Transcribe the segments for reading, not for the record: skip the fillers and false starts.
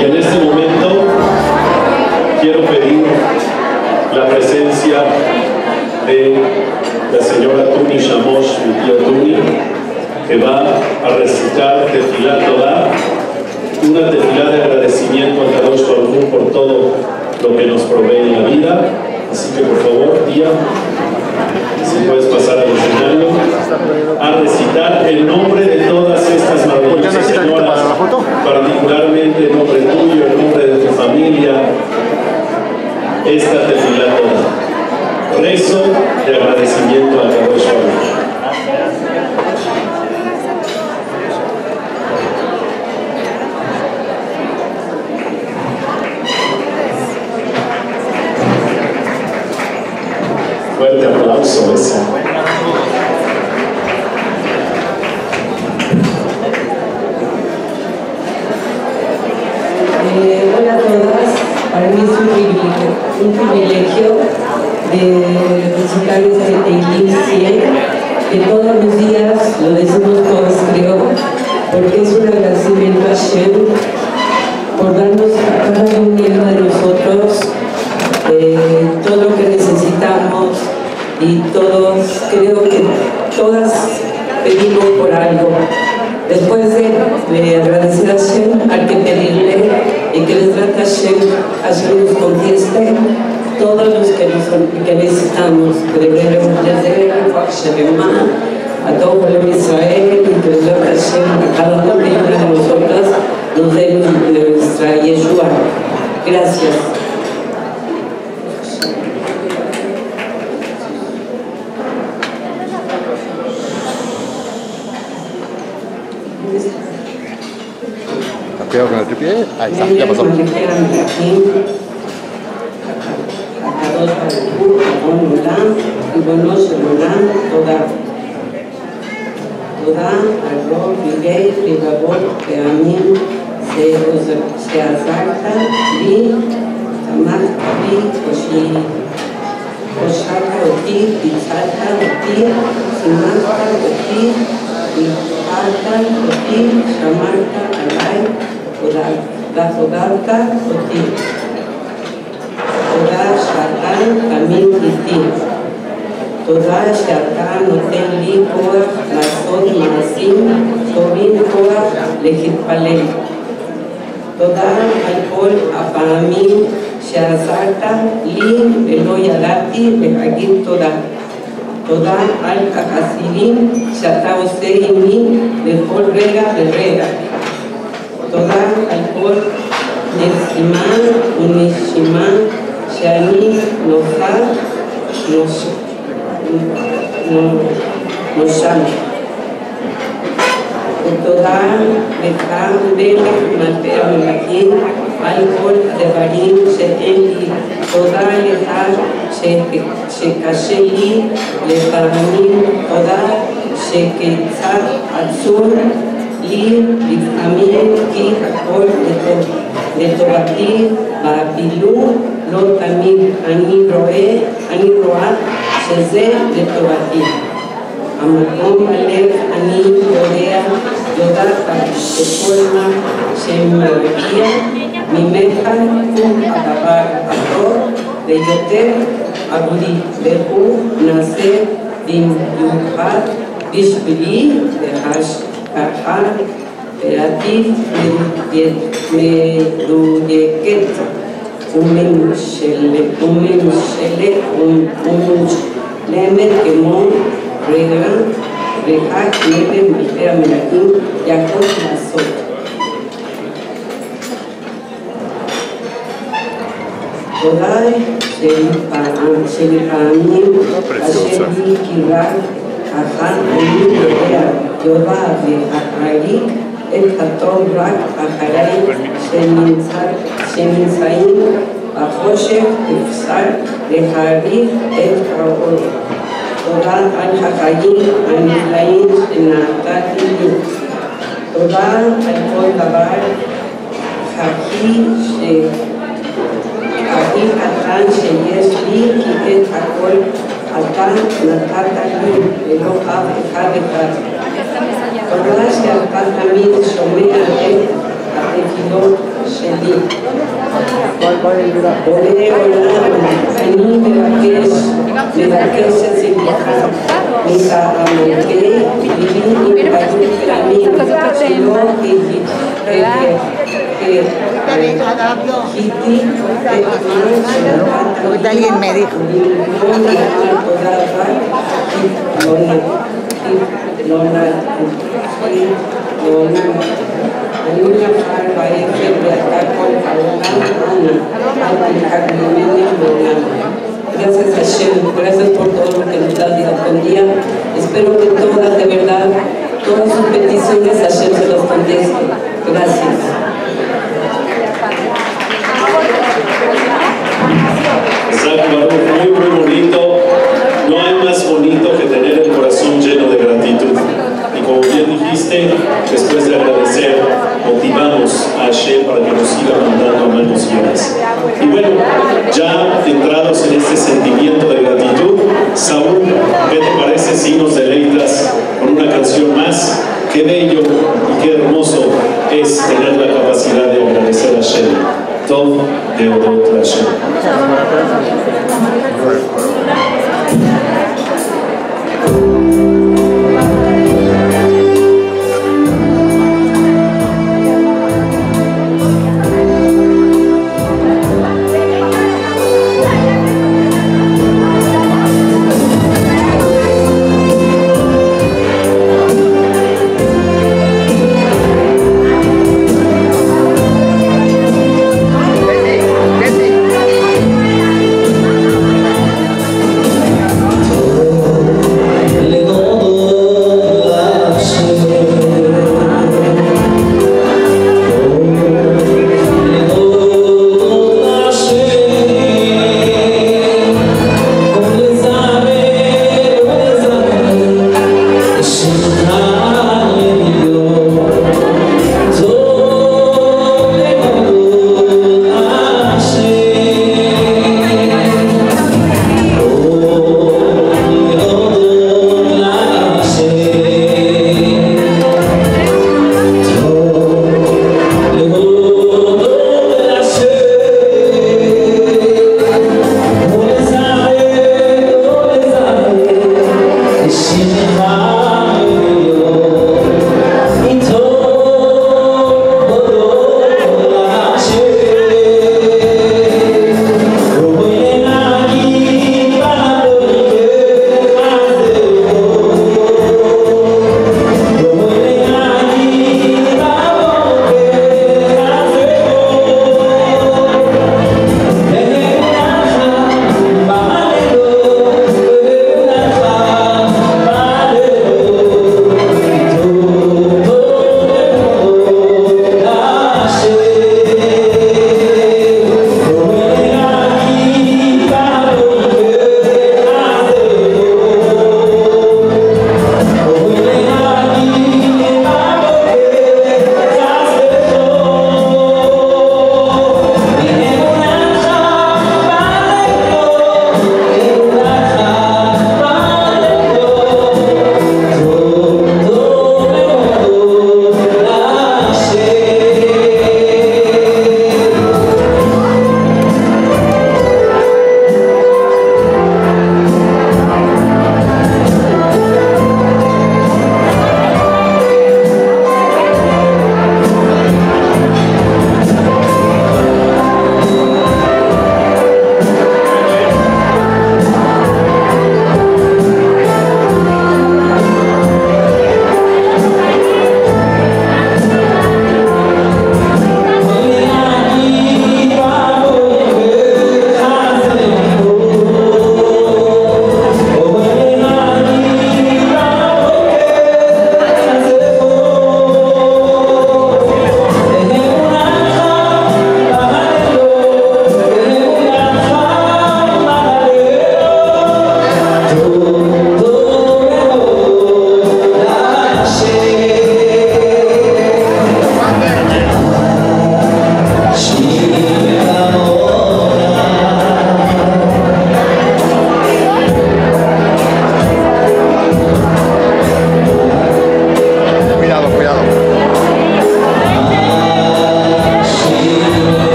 Y en este momento quiero pedir la presencia de la señora Tuni Shamosh, mi tío Tuni, que va a recitar Tefilá Todá, una tefilá de agradecimiento al Kadosh Baruj Hu por todo lo que nos provee en la vida. Así que por favor, tía, si puedes pasar al escenario a recitar el nombre de todas estas maravillosas señoras, particularmente el nombre tuyo, el nombre de tu familia, esta tefilá Todá. Rezo de agradecimiento al Kadosh Baruj Hu. Fuerte aplauso ese. Hola a todas, para mí es un privilegio de recitar este Teilim 100, que todos los días lo decimos todos, creo, porque es un agradecimiento a Hashem por darnos a cada uno de nosotros todo lo que necesitamos, y todos, creo que todas pedimos por algo. Después de agradecer a Hashem, hay que pedirle y que les trate a Hashem nos conteste todos los que necesitamos. Desde a todo el Israel, y que les trate a Hashem, a cada una de nosotras nos dé nuestra Yeshua. Gracias. Con el tripié, ahí está, ya pasó. והחוגרת אותי. תודה שאתה תמיד איתי. תודה שאתה נותן לי כוח לעשות מעשים טובים, כוח להתפלל. תודה על כל הפעמים שעזרת לי ולא ידעתי להגיד תודה. תודה על החסידים שאתה עושה עימי בכל רגע ורגע. תודה על כל נשימה ונשימה שאני נושם. ותודה לך מלך מלכי המלכים על כל הדברים שאין לי. תודה לך שקשה לי לפעמים. תודה שכיצד עצור לי לפעמים, כי הכל לטובתי, ואפילו לא תמיד אני רואה שזה לטובתי. המקום בלב אני יודעת שכל מה שמגיע ממך הוא הדבר הטוב ויותר עבורי, והוא נעשה במיוחד בשבילי והשכחה פרטית מדויקת ומושלמת כמו ורק נגד מלכי המלכים יכול לעשות. תודה שלפעמים אשר היא קירה אחת אני יודעת להעריך את הטוב רק אחרי שנמצאים בחושך אפשר להעריך את האור. תודה על החיים הנפלאים שנתתי לי. תודה על כל דבר הכי קטן שיש לי, כי את הכל אתה נתת לי ולא אף אחד אחד. תודה שאתה תמיד שומע את התפילות של עולה עולם, אני מבקש סליחה מחמותי, ליבי עם היו פעמים שלא Ahorita alguien me dijo. Gracias Hashem, gracias por todo lo que nos das día con día. Espero que todas, de verdad, todas sus peticiones Hashem se los conteste. Gracias. Muy bonito. No hay más bonito que tener el corazón lleno de gratitud. Y como bien dijiste, después de agradecer, motivamos a Hashem para que nos siga mandando a manos llenas. Y bueno, ya entrados en este sentimiento de gratitud, Saúl, ¿qué te parece si nos deleitas con una canción más? Qué bello y qué hermoso es tener la capacidad de agradecer a Hashem. Tov Deodot Hashem.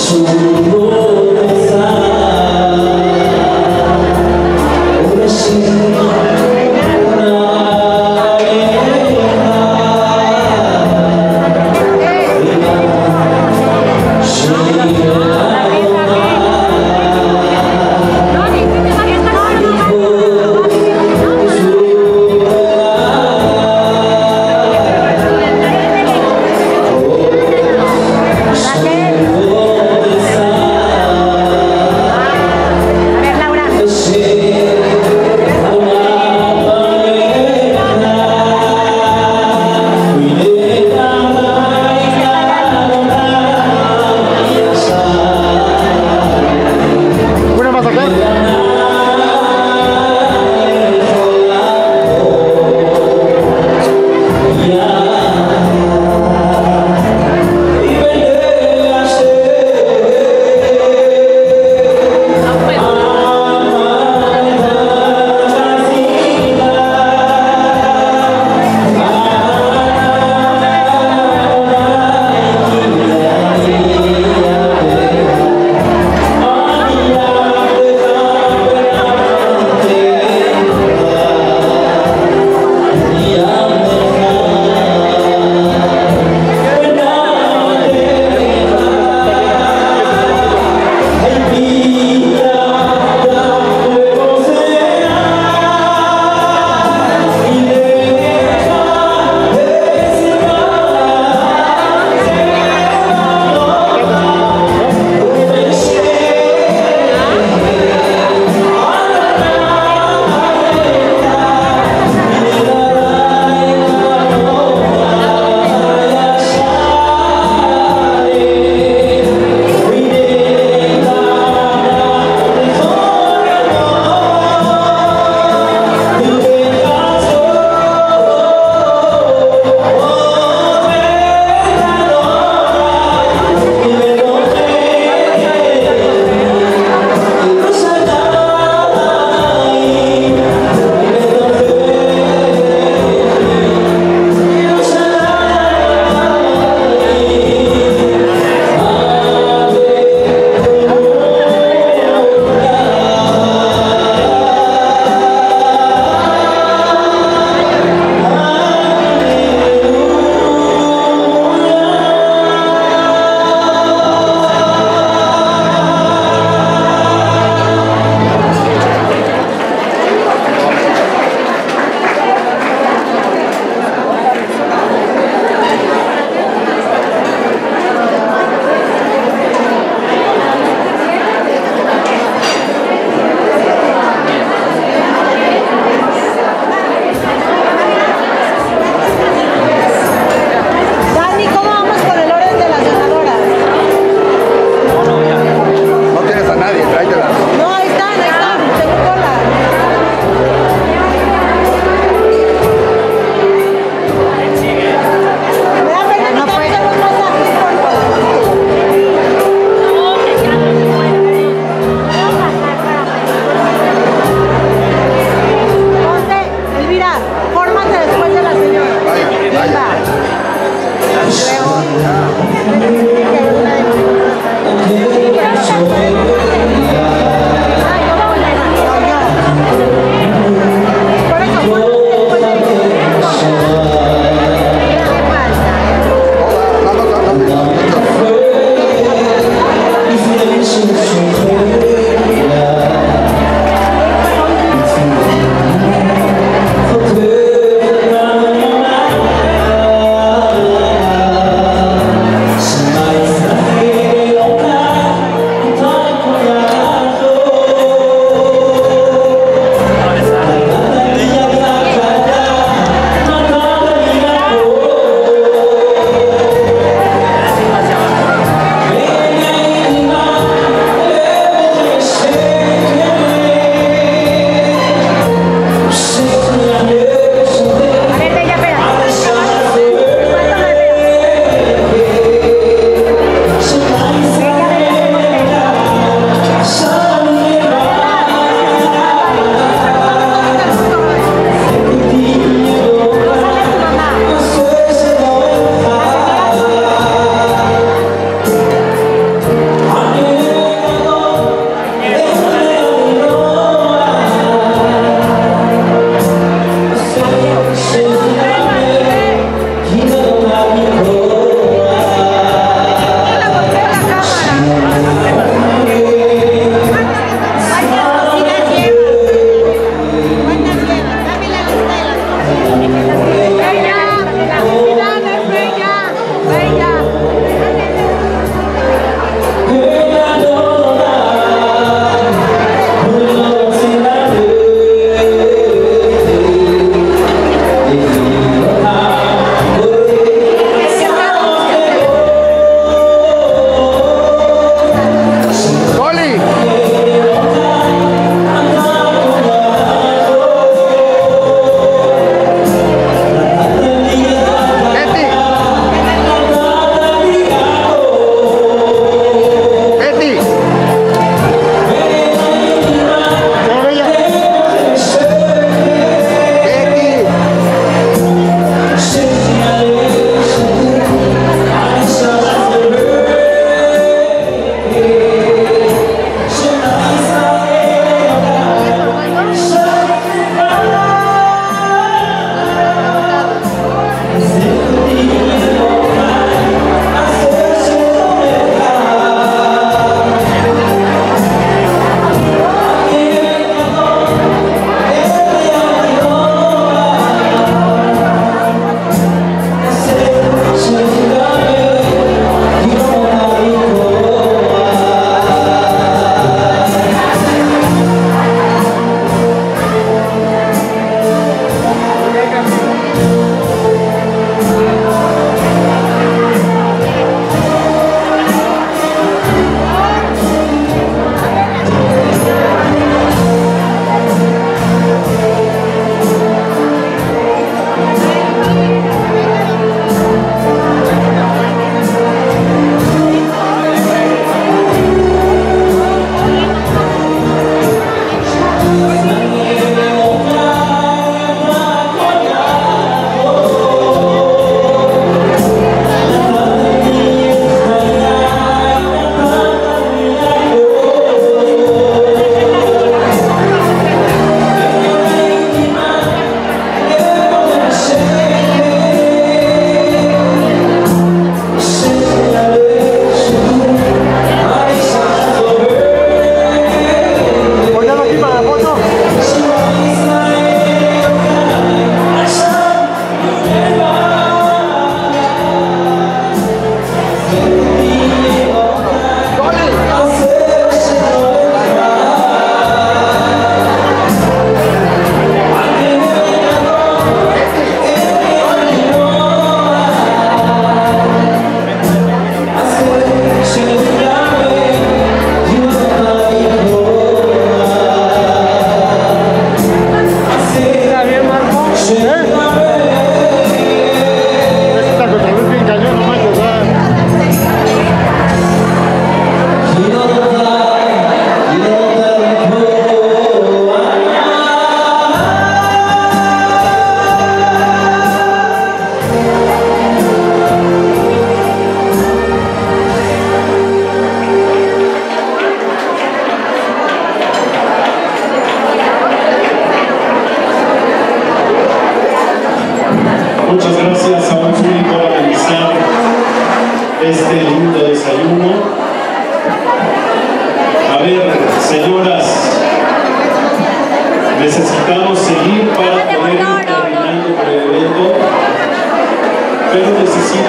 Gracias.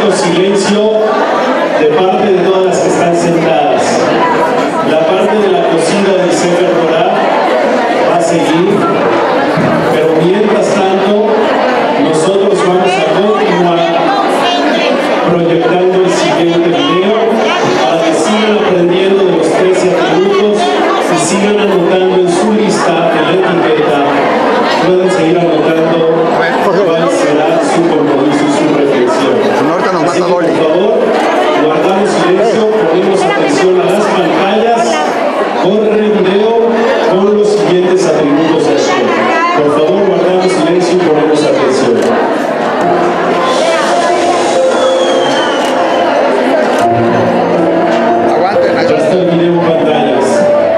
necesito silencio de parte de todas las que están sentadas. La parte de la cocina del Sefer Torah va a seguir, pero mientras tanto nosotros vamos a continuar proyectando el siguiente video para que sigan aprendiendo de los 13 atributos y sigan anotando en su lista, en la etiqueta, pueden seguir anotando cuál será su compromiso y su reflexión. Así que, por favor, guardamos silencio, ponemos atención a las pantallas, corre el video con los siguientes atributos de Hashem. Por favor, guardamos silencio y ponemos atención. Ya está el video en pantallas.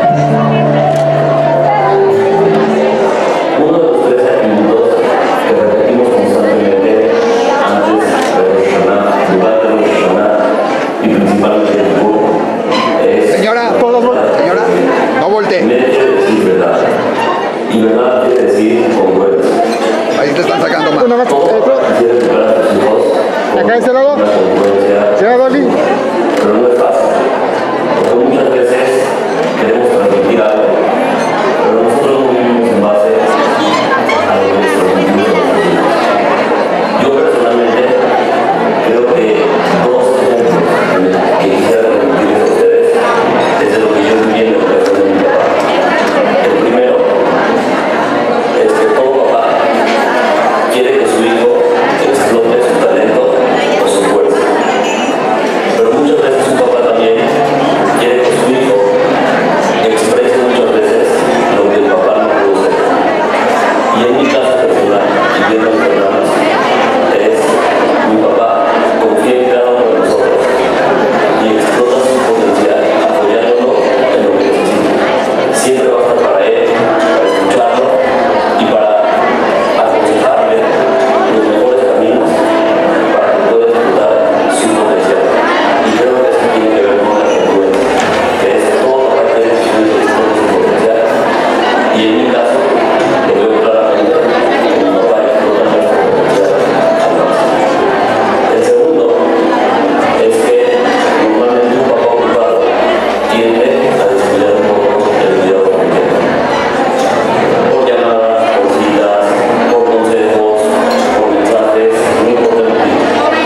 Uno de los 13 atributos que repetimos constantemente antes de Rosh Hashanah, durante Rosh Hashanah y principalmente en el grupo es... Señora, no voltee. El hecho de decir verdad. Y verdad quiere decir congruencia. Ahí te están sacando más. Todo quiere educar a sus hijos con Acá este lado. una congruencia, Señora Dolly. pero no es fácil. Porque muchas veces queremos transmitir algo, pero nosotros no vivimos en base a lo que nos transmitimos a los niños. Yo personalmente creo que dos ejemplos que quisiera transmitirles a ustedes desde lo que yo viví en la educación de mi papá. El primero es que todo papá quiere que su hijo explote su talento o su fuerza. Pero muchas veces su papá también quiere que su hijo exprese muchas veces lo que el papá no produce. Y en mi caso personal, y viendo a mis hermanos, es mi papá confía en cada uno de nosotros y explota su potencial apoyándolo en lo que necesita. Siempre va a estar para él, para escucharlo y para aconsejarle los mejores caminos para que pueda explotar su potencial. Y creo que esto tiene que ver con la congruencia, que es todo parte de su potencial. Y en mi caso, lo veo claramente que mi papá explota nuestro potencial al máximo. El segundo es que normalmente un papá ocupado tiende a descuidar un poco el cuidado familiar. Por llamadas, por citas, por consejos, por mensajes, no importa el motivo.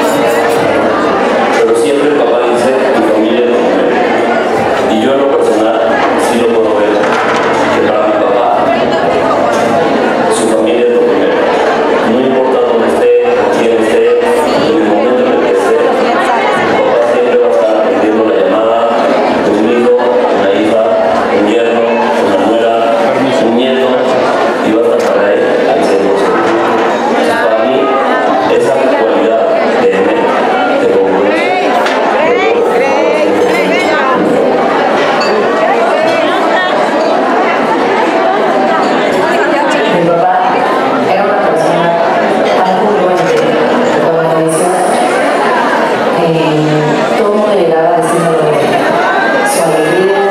Pero siempre el papá dice, tu familia es lo primero. Y yo en lo personal sí lo puedo ver, que para mi papá su familia es lo primero. No importa dónde esté, con quién esté, en el momento en el que esté, mi papá siempre va a estar atendiendo la llamada de un hijo, una hija, un yerno, una nuera, un nieto, y va a estar para él al 100%. Entonces, para mí, esa cualidad de congruencia, Mi papá era una persona tan congruente con la tradición. Todo el mundo llegaba diciendo su alegría.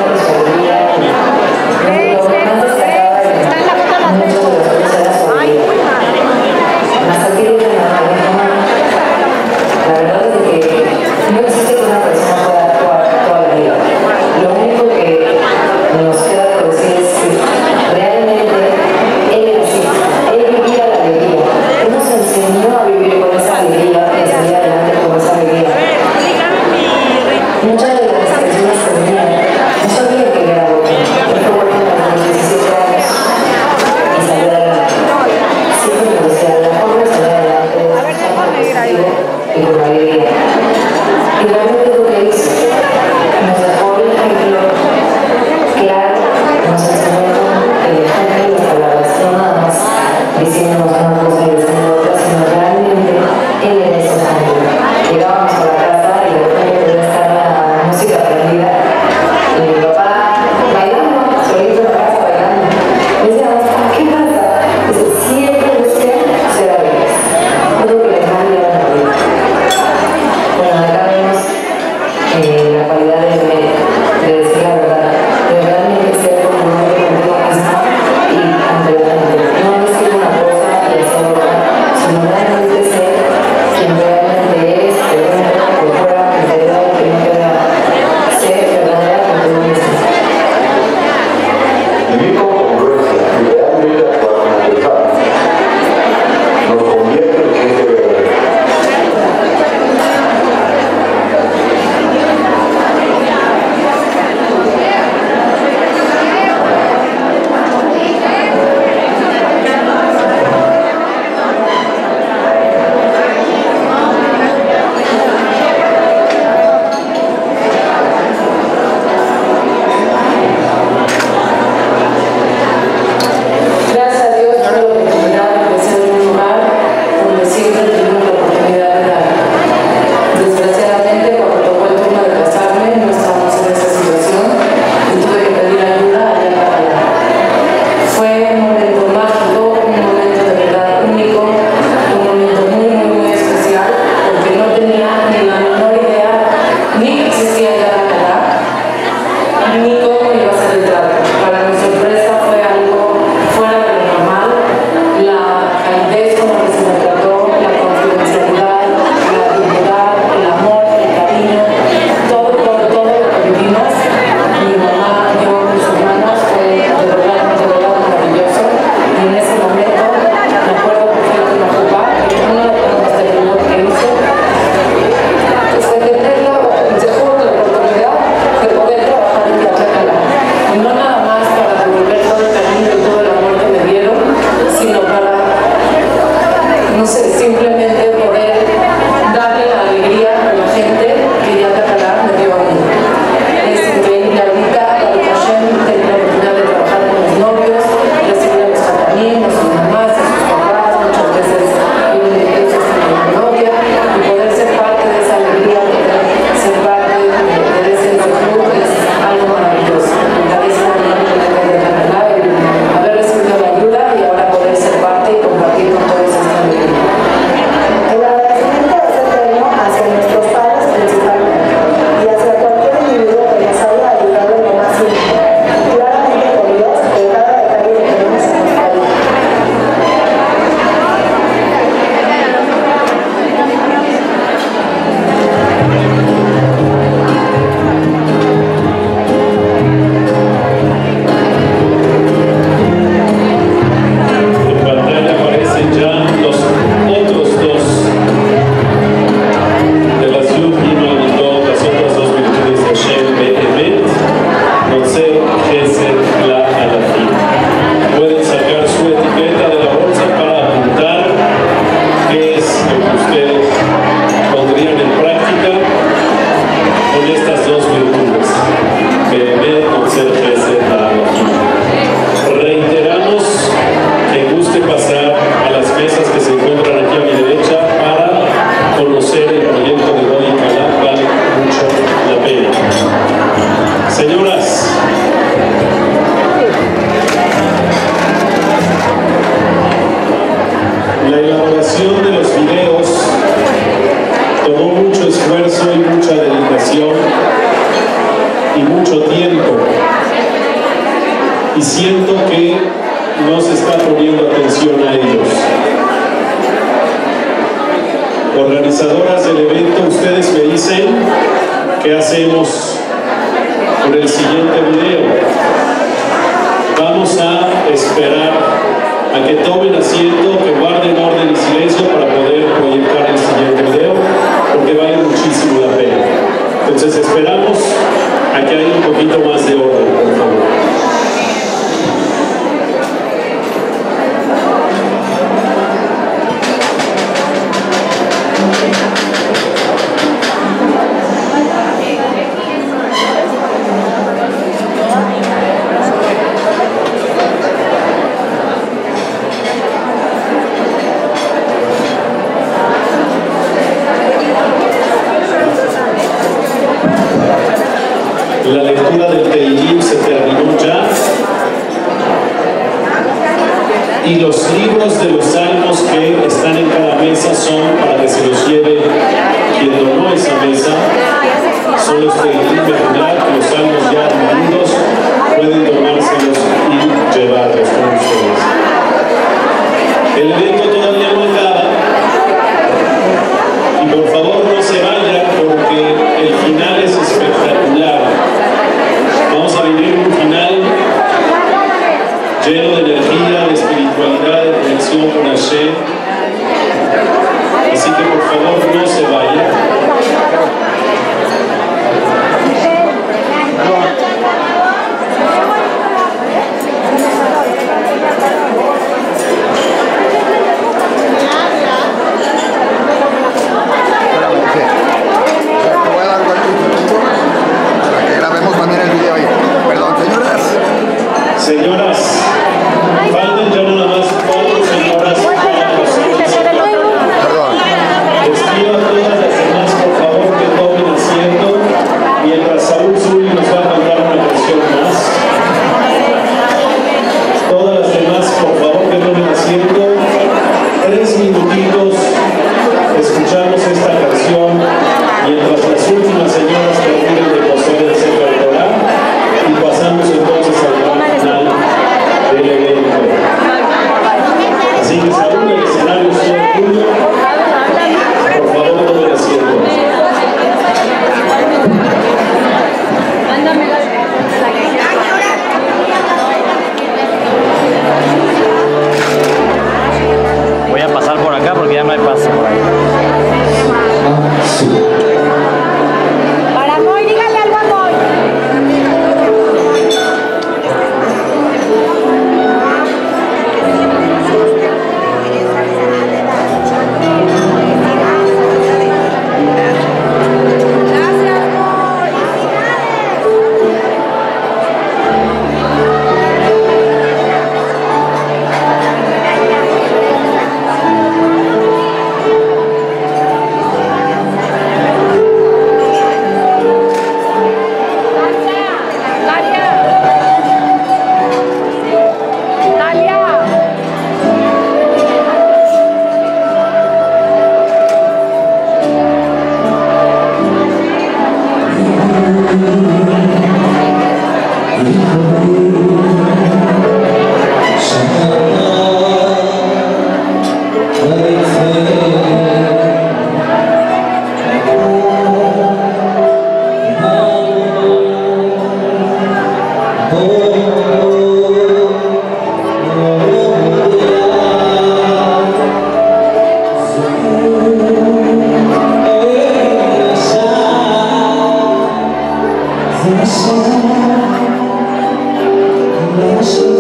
Lo que más destacaba en muchos de los cosas era su alegría. Más aquí de la mamá, la verdad es que no existe que una persona pueda actuar toda la vida. Lo único que nos queda por decir es que realmente él era así, él vivía la alegría, él nos enseñó a vivir con esa alegría y a salir adelante con esa alegría. Muchas de las personas que venían no sabían que era bueno, él fue bueno a los 17 años y salió adelante. Siempre me decía, la forma de salir adelante es estar positivo y con alegría. Y realmente es lo que hizo. Nos dejó el ejemplo claro, nos enseñó el ejemplo de palabras, no nada más diciéndonos una cosa y diciendo otra, sino realmente él era ese ejemplo. Llegábamos a la casa y de repente ya estaba la música prendida y mi papá bailando, solito en la casa bailando. Y decíamos, ¿qué pasa? Dice, siempre busqué ser alegres. Es lo que les manda a la vida. Bueno, acá vemos la cualidad de decir la verdad, de realmente ser congruente contigo mismo y ante la gente. No decir una cosa y hacer otra, sino realmente ser quien realmente eres, de buena ni cómo iba a ser el trato. Para mi sorpresa fue algo fuera de lo normal. La calidez con la que se me trató, la confidencialidad, la dignidad, el amor, el cariño, todo lo que vivimos. Mi mamá, yo, mis hermanos, fue de verdad maravilloso. Y en ese momento me acuerdo perfecto de mi papá, que uno de los testimonios que hizo, pues fue tener la oportunidad de poder trabajar en Tlaxcala. Y no nada más para devolver todo el cariño y todo el amor que me dieron, sino para, no sé, simplemente poder darle la alegría a la gente que ya Tlaxcala me dio a mí. Es increíble. Ahorita, Baruch Hashem, tengo la oportunidad de trabajar con los novios, recibir a los jatanim, a sus mamás, a sus papás, muchas veces vienen ellos con la novia, y poder ser parte de esa alegría, poder ser parte de ese club es algo maravilloso. Agradezco a mi de Tlaxcala el haber recibido la ayuda y ahora poder ser parte y compartir con todos esta alegría. El agradecimiento es eterno hacia nuestros padres principalmente y hacia cualquier individuo que nos haya ayudado en lo más íntimo, y claramente con Dios en cada detalle que tenemos en nuestra vida. En pantalla aparecen ya los otros dos de las Yud-Gimel y Tov, las otras dos virtudes de Hashem, Be'emet, Notzer, Gesed, La, Alafim. Pueden sacar su etiqueta de la bolsa para apuntar qué es lo que ustedes pondrían en práctica con estas dos virtudes, Be'emet, Notzer, Gesed, La, Alafim. Reiteramos que guste pasar a las mesas que se encuentran aquí a mi derecha para conocer el proyecto de Goy Calá, vale mucho la pena. Señoras, la elaboración de los videos tomó mucho esfuerzo y mucha dedicación y mucho tiempo. Y siento que no se está poniendo atención a ellos. Organizadoras del evento, ustedes me dicen qué hacemos con el siguiente video. Vamos a esperar a que tomen asiento, que guarden orden y silencio para poder proyectar el siguiente video, porque vale muchísimo la pena. Entonces esperamos a que haya un poquito más de orden, por favor. La lectura del Teilim se terminó ya y los libros de los salmos que están en cada mesa son para que se los lleve quien donó esa mesa. Son los Teilim Mejulat, los salmos ya adquiridos, pueden tomárselos y llevarlos con ustedes. El evento todavía no acaba y por favor no se vayan porque el final es espectacular. Vamos a vivir un final lleno de energía, de espiritualidad, de conexión con Hashem. Así que por favor no se vayan. Señoras, faltan ya nada más 4 señoras y 4 She